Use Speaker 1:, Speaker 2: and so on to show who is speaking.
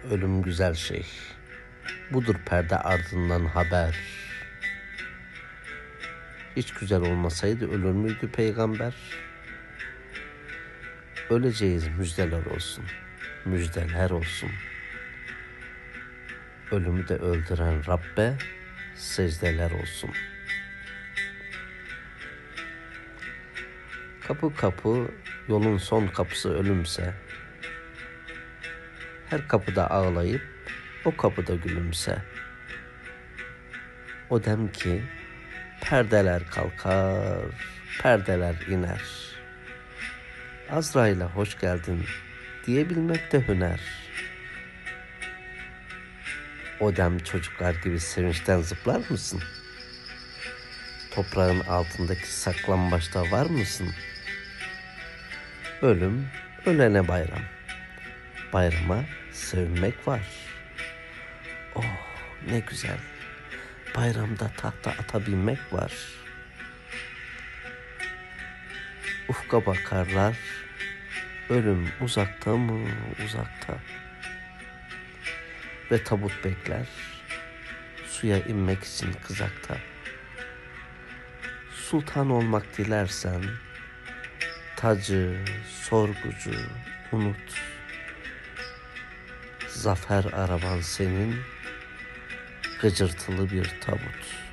Speaker 1: Ölüm güzel şey. Budur perde ardından haber. Hiç güzel olmasaydı ölür müydü peygamber? Öleceğiz, müjdeler olsun. Müjdeler olsun. Ölümü de öldüren Rabbe secdeler olsun. Kapı kapı yolun son kapısı ölümse, her kapıda ağlayıp o kapıda gülümse. O dem ki perdeler kalkar, perdeler iner. Azrail'e hoş geldin diyebilmek de hüner. O dem çocuklar gibi sevinçten zıplar mısın? Toprağın altındaki saklambaçta var mısın? Ölüm, ölene bayram. Bayrama sevinmek var. Oh ne güzel. Bayramda tahta ata binmek var. Ufka bakarlar. Ölüm uzakta mı uzakta. Ve tabut bekler. Suya inmek için kızakta. Sultan olmak dilersen tacı, sorgucu unut. Zafer araban senin, gıcırtılı bir tabut.